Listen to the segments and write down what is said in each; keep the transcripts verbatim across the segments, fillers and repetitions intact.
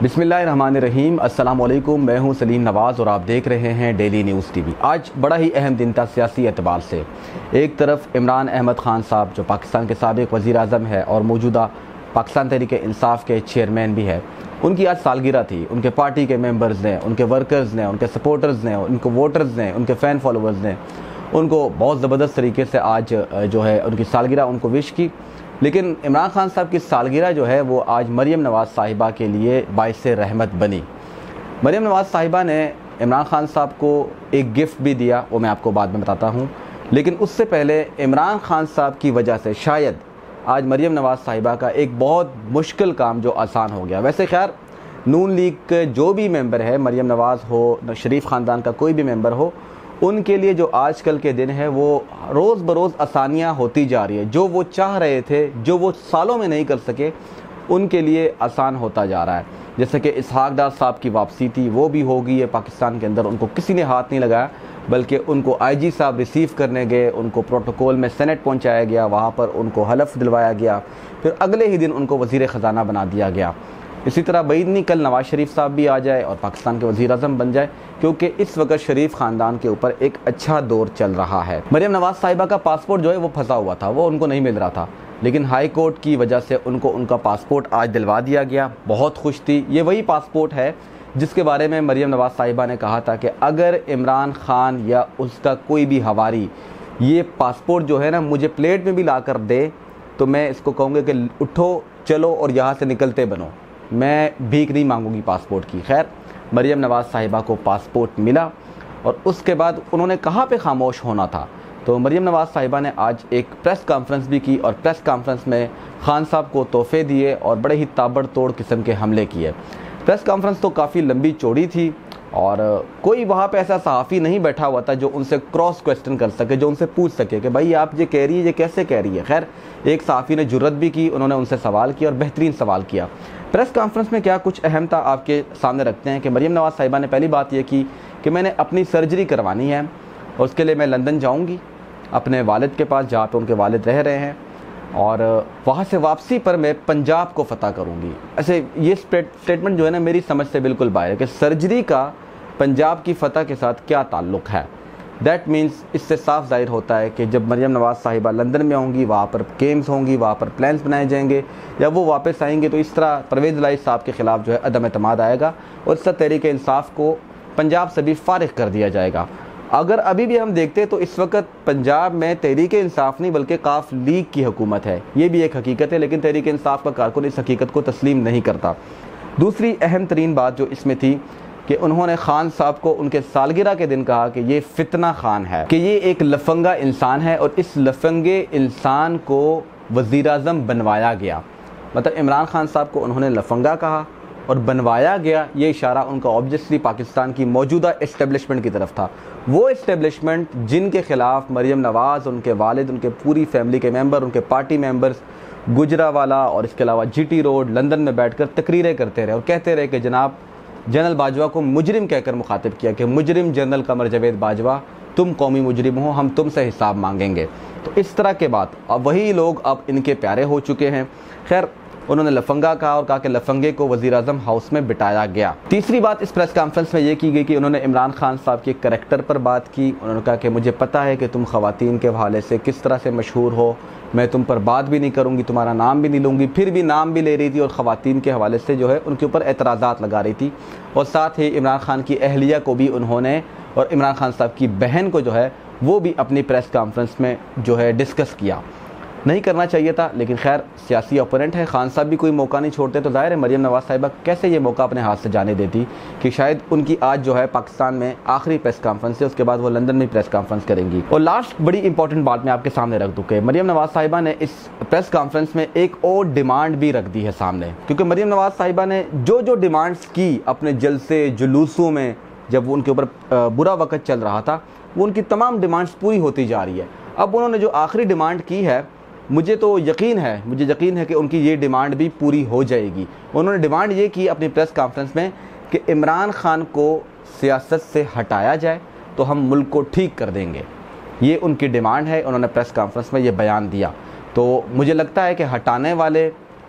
बिस्मिल्लाहिर्रहमानिर्रहीम। अस्सलाम वालेकुम। मैं हूं सलीम नवाज़ और आप देख रहे हैं डेली न्यूज़ टीवी। आज बड़ा ही अहम दिन था सियासी एतबार से। एक तरफ इमरान अहमद ख़ान साहब जो पाकिस्तान के साबिक़ वज़ीर आज़म है और मौजूदा पाकिस्तान तहरीक-ए-इंसाफ़ के चेयरमैन भी है, उनकी आज सालगिरह थी। उनके पार्टी के मेंबर्स ने, उनके वर्कर्स ने, उनके सपोर्टर्स ने, उनके वोटर्स ने, उनके फ़ैन फॉलोअर्स ने उनको बहुत ज़बरदस्त तरीके से आज जो है उनकी सालगिरह उनको विश की। लेकिन इमरान खान साहब की सालगिरह जो है वो आज मरियम नवाज़ साहिबा के लिए बाइस रहमत बनी। मरियम नवाज़ साहिबा ने इमरान खान साहब को एक गिफ्ट भी दिया, वो मैं आपको बाद में बताता हूँ। लेकिन उससे पहले इमरान खान साहब की वजह से शायद आज मरियम नवाज़ साहिबा का एक बहुत मुश्किल काम जो आसान हो गया। वैसे खैर नून लीग के जो भी मेंबर है, मरियम नवाज़ हो, शरीफ ख़ानदान का कोई भी मेंबर हो, उनके लिए जो आजकल के दिन है वो रोज़ बरोज़ आसानियाँ होती जा रही है। जो वो चाह रहे थे, जो वो सालों में नहीं कर सके, उनके लिए आसान होता जा रहा है। जैसे कि इसहाक डार साहब की वापसी थी, वो भी हो गई है पाकिस्तान के अंदर। उनको किसी ने हाथ नहीं लगाया, बल्कि उनको आईजी साहब रिसीव करने गए, उनको प्रोटोकॉल में सेनेट पहुंचाया गया, वहाँ पर उनको हलफ दिलवाया गया, फिर अगले ही दिन उनको वज़ीर ख़जाना बना दिया गया। इसी तरह बईद नहीं कल नवाज़ शरीफ साहब भी आ जाए और पाकिस्तान के वज़ीर आज़म बन जाए, क्योंकि इस वक्त शरीफ ख़ानदान के ऊपर एक अच्छा दौर चल रहा है। मरियम नवाज़ साहिबा का पासपोर्ट जो है वो फंसा हुआ था, वो उनको नहीं मिल रहा था, लेकिन हाई कोर्ट की वजह से उनको उनका पासपोर्ट आज दिलवा दिया गया। बहुत खुश थी। ये वही पासपोर्ट है जिसके बारे में मरियम नवाज़ साहिबा ने कहा था कि अगर इमरान खान या उसका कोई भी हवारी ये पासपोर्ट जो है ना मुझे प्लेट में भी ला कर दे तो मैं इसको कहूँगी कि उठो चलो और यहाँ से निकलते बनो, मैं भीख नहीं मांगूंगी पासपोर्ट की। खैर मरियम नवाज़ साहिबा को पासपोर्ट मिला और उसके बाद उन्होंने कहाँ पे खामोश होना था, तो मरियम नवाज़ साहिबा ने आज एक प्रेस कॉन्फ्रेंस भी की और प्रेस कॉन्फ्रेंस में खान साहब को तोहफे दिए और बड़े ही ताबड़तोड़ किस्म के हमले किए। प्रेस कॉन्फ्रेंस तो काफ़ी लंबी चौड़ी थी और कोई वहाँ पे ऐसा सहाफ़ी नहीं बैठा हुआ था जो उनसे क्रॉस क्वेश्चन कर सके, जो उनसे पूछ सके कि भाई आप ये कह रही है, ये कैसे कह रही है। खैर एक सहाफ़ी ने जुर्रत भी की, उन्होंने उनसे सवाल किया और बेहतरीन सवाल किया। प्रेस कॉन्फ्रेंस में क्या कुछ अहम था आपके सामने रखते हैं कि मरियम नवाज़ साहिबा ने पहली बात ये की कि मैंने अपनी सर्जरी करवानी है और उसके लिए मैं लंदन जाऊँगी अपने वालिद के पास, जहाँ पे उनके वालिद रह रहे हैं, और वहाँ से वापसी पर मैं पंजाब को फ़तह करूँगी। ऐसे ये स्टेटमेंट जो है ना मेरी समझ से बिल्कुल बाहर है कि सर्जरी का पंजाब की फ़तह के साथ क्या ताल्लुक़ है। दैट मीन्स इससे साफ जाहिर होता है कि जब मरियम नवाज़ साहिबा लंदन में होंगी, वहाँ पर गेम्स होंगी, वहाँ पर प्लान्स बनाए जाएंगे, या वो वापस आएंगे तो इस तरह परवेज़ इलाही साहब के ख़िलाफ़ जो है अदम एतमाद आएगा और इससे तहरीक इंसाफ़ को पंजाब से भी फ़ारिग कर दिया जाएगा। अगर अभी भी हम देखते हैं तो इस वक्त पंजाब में तहरीक इंसाफ़ नहीं बल्कि काफ लीग की हुकूमत है। ये भी एक हकीकत है, लेकिन तहरीक इंसाफ़ का कारकुन इस हकीकत को तस्लीम नहीं करता। दूसरी अहम तरीन बात जो इसमें थी कि उन्होंने खान साहब को उनके सालगिरह के दिन कहा कि ये फितना खान है, कि ये एक लफंगा इंसान है और इस लफंगे इंसान को वज़ीर आज़म बनवाया गया। मतलब इमरान खान साहब को उन्होंने लफंगा कहा और बनवाया गया। ये इशारा उनका ऑब्वियसली पाकिस्तान की मौजूदा इस्टेब्लिशमेंट की तरफ था। वो इस्टेब्लिशमेंट जिनके ख़िलाफ़ मरियम नवाज़, उनके वालिद, उनके पूरी फैमिली के मेंबर, उनके पार्टी मेंबर्स गुजरावाला और इसके अलावा जीटी रोड लंदन में बैठ कर तकरीरें करते रहे और कहते रहे कि जनाब जनरल बाजवा को मुजरिम कहकर मुखातिब किया कि मुजरिम जनरल कमर जावेद बाजवा, तुम कौमी मुजरिम हो, हम तुमसे हिसाब मांगेंगे। तो इस तरह के बात अब वही लोग अब इनके प्यारे हो चुके हैं। खैर उन्होंने लफंगा कहा और कहा कि लफंगे को वज़ीर आज़म हाउस में बिठाया गया। तीसरी बात इस प्रेस कॉन्फ्रेंस में ये की गई कि उन्होंने इमरान खान साहब के करैक्टर पर बात की। उन्होंने कहा कि मुझे पता है कि तुम ख़वातीन के हवाले से किस तरह से मशहूर हो, मैं तुम पर बात भी नहीं करूँगी, तुम्हारा नाम भी नहीं लूँगी। फिर भी नाम भी ले रही थी और ख़वातीन के हवाले से जो है उनके ऊपर एतराज़ात लगा रही थी। और साथ ही इमरान खान की अहलिया को भी उन्होंने और इमरान खान साहब की बहन को जो है वो भी अपनी प्रेस कॉन्फ्रेंस में जो है डिस्कस किया। नहीं करना चाहिए था, लेकिन खैर सियासी ओपोनेंट है, खान साहब भी कोई मौका नहीं छोड़ते, तो ज़ाहिर है मरियम नवाज़ साहिबा कैसे ये मौका अपने हाथ से जाने देती कि शायद उनकी आज जो है पाकिस्तान में आखिरी प्रेस कॉन्फ्रेंस है, उसके बाद वो लंदन में प्रेस कॉन्फ्रेंस करेंगी। और लास्ट बड़ी इंपॉर्टेंट बात मैं आपके सामने रख दूँ कि मरियम नवाज़ साहिबा ने इस प्रेस कॉन्फ्रेंस में एक और डिमांड भी रख दी है सामने, क्योंकि मरियम नवाज़ साहिबा ने जो जो डिमांड्स की अपने जलसे जुलूसों में, जब उनके ऊपर बुरा वक्त चल रहा था, वो उनकी तमाम डिमांड्स पूरी होती जा रही है। अब उन्होंने जो आखिरी डिमांड की है, मुझे तो यकीन है मुझे यकीन है कि उनकी ये डिमांड भी पूरी हो जाएगी। उन्होंने डिमांड ये की अपनी प्रेस कॉन्फ्रेंस में कि इमरान खान को सियासत से हटाया जाए तो हम मुल्क को ठीक कर देंगे। ये उनकी डिमांड है, उन्होंने प्रेस कॉन्फ्रेंस में ये बयान दिया। तो मुझे लगता है कि हटाने वाले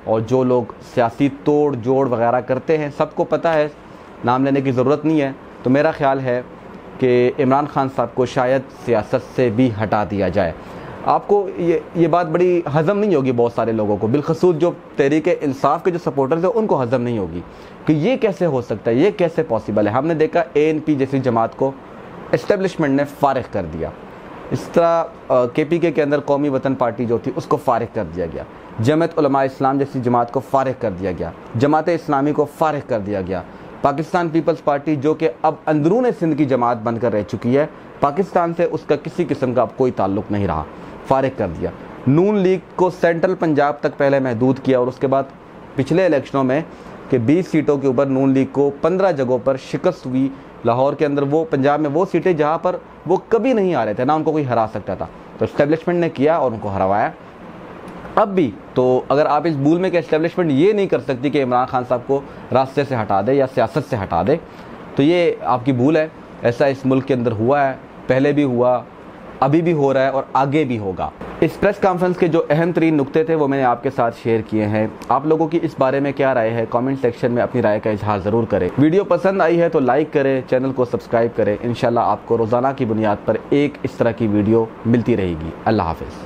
और जो लोग सियासी तोड़ जोड़ वगैरह करते हैं सबको पता है, नाम लेने की ज़रूरत नहीं है। तो मेरा ख़्याल है कि इमरान खान साहब को शायद सियासत से भी हटा दिया जाए। आपको ये ये बात बड़ी हज़म नहीं होगी बहुत सारे लोगों को, बिलखसूस जो तहरीक इंसाफ के जो सपोर्टर्स हैं उनको हज़म नहीं होगी कि ये कैसे हो सकता है, ये कैसे पॉसिबल है। हमने देखा ए एन पी जैसी जमात को इस्टेब्लिशमेंट ने फ़ारिग कर दिया, इस तरह के पी के के अंदर कौमी वतन पार्टी जो थी उसको फ़ारिग कर दिया गया, जमात उलमा इस्लाम जैसी जमात को फ़ारिग कर दिया गया, जमात इस्लामी को फ़ारिग कर दिया गया, पाकिस्तान पीपल्स पार्टी जो कि अब अंदरून सिंध की जमात बनकर रह चुकी है, पाकिस्तान से उसका किसी किस्म का अब कोई ताल्लुक़ नहीं रहा, फ़ारिग कर दिया। नून लीग को सेंट्रल पंजाब तक पहले महदूद किया और उसके बाद पिछले इलेक्शनों में कि बीस सीटों के ऊपर नून लीग को पंद्रह जगहों पर शिकस्त हुई। लाहौर के अंदर वो पंजाब में वो सीटें जहाँ पर वो कभी नहीं आ रहे थे, ना उनको कोई हरा सकता था, तो इस्टेब्लिशमेंट ने किया और उनको हरवाया। अब भी तो अगर आप इस भूल में कि इस्टेब्लिशमेंट ये नहीं कर सकती कि इमरान खान साहब को रास्ते से हटा दे या सियासत से हटा दे, तो ये आपकी भूल है। ऐसा इस मुल्क के अंदर हुआ है, पहले भी हुआ, अभी भी हो रहा है और आगे भी होगा। इस प्रेस कॉन्फ्रेंस के जो अहम तरीन नुक्ते थे वो मैंने आपके साथ शेयर किए हैं। आप लोगों की इस बारे में क्या राय है, कमेंट सेक्शन में अपनी राय का इजहार ज़रूर करें। वीडियो पसंद आई है तो लाइक करें, चैनल को सब्सक्राइब करें। इंशाल्लाह आपको रोज़ाना की बुनियाद पर एक इस तरह की वीडियो मिलती रहेगी। अल्लाह हाफ़िज़।